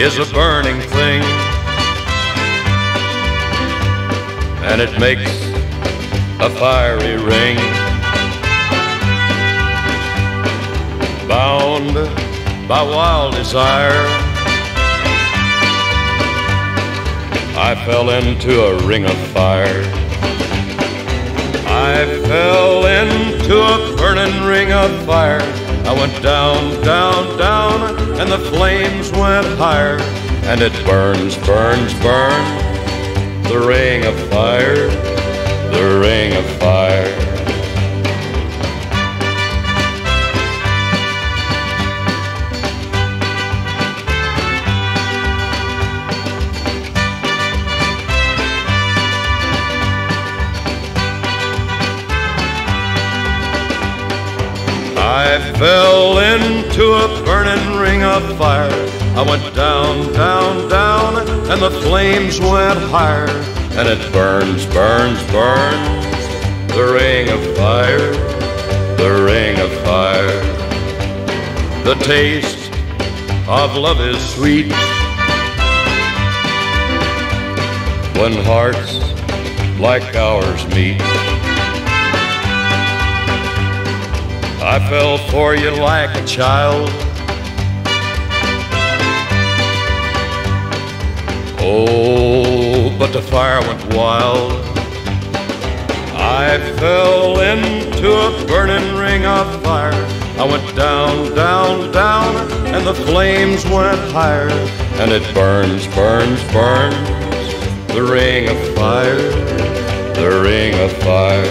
is a burning thing, and it makes a fiery ring. Bound by wild desire, I fell into a ring of fire. I fell into a burning ring of fire. I went down, down, down, and the flames went higher. And it burns, burns, burns, the ring of fire, the ring of fire. I fell into a burning ring of fire. I went down, down, down, and the flames went higher. And it burns, burns, burns, the ring of fire, the ring of fire. The taste of love is sweet when hearts like ours meet. I fell for you like a child. Oh, but the fire went wild. I fell into a burning ring of fire. I went down, down, down, and the flames went higher. And it burns, burns, burns, the ring of fire, the ring of fire.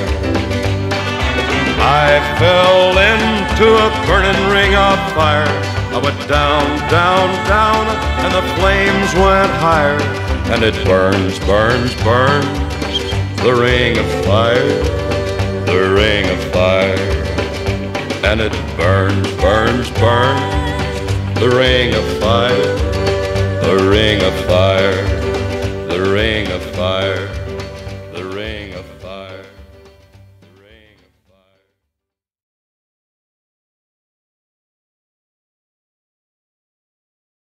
I fell into a burning ring of fire. I went down, down, down, and the flames went higher. And it burns, burns, burns, the ring of fire, the ring of fire. And it burns, burns, burns, the ring of fire, the ring of fire, the ring of fire, the ring.